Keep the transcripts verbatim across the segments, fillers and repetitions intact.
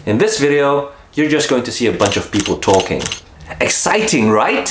In this video, you're just going to see a bunch of people talking. Exciting, right?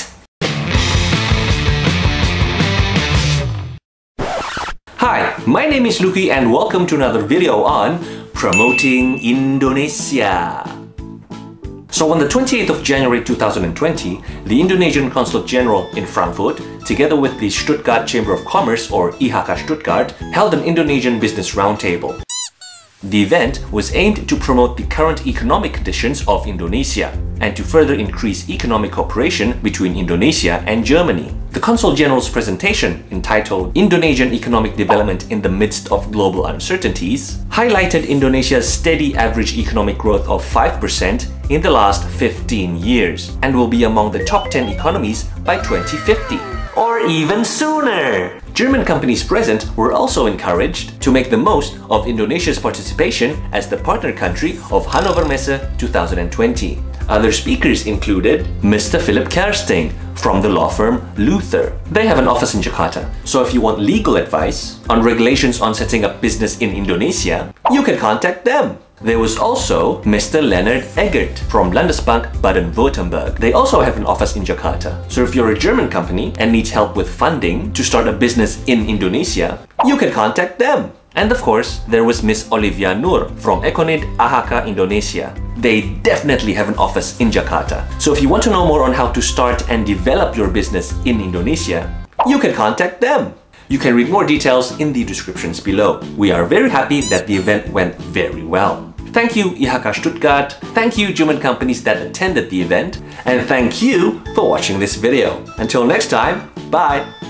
Hi, my name is Luki and welcome to another video on promoting Indonesia. So on the twenty-eighth of January two thousand twenty, the Indonesian Consulate General in Frankfurt, together with the Stuttgart Chamber of Commerce or I H K Stuttgart, held an Indonesian Business Roundtable. The event was aimed to promote the current economic conditions of Indonesia and to further increase economic cooperation between Indonesia and Germany. The Consul General's presentation, entitled Indonesian Economic Development in the Midst of Global Uncertainties, highlighted Indonesia's steady average economic growth of five percent in the last fifteen years and will be among the top ten economies by twenty fifty. Or even sooner! German companies present were also encouraged to make the most of Indonesia's participation as the partner country of Hannover Messe two thousand twenty. Other speakers included Mister Philip Kerstein from the law firm Luther. They have an office in Jakarta, so if you want legal advice on regulations on setting up business in Indonesia, you can contact them. There was also Mister Leonard Eggert from Landesbank Baden-Württemberg. They also have an office in Jakarta. So if you're a German company and needs help with funding to start a business in Indonesia, you can contact them. And of course, there was Miss Olivia Nur from Econid A H K Indonesia. They definitely have an office in Jakarta. So if you want to know more on how to start and develop your business in Indonesia, you can contact them. You can read more details in the descriptions below. We are very happy that the event went very well. Thank you I H K Stuttgart, thank you German companies that attended the event, and thank you for watching this video. Until next time, bye!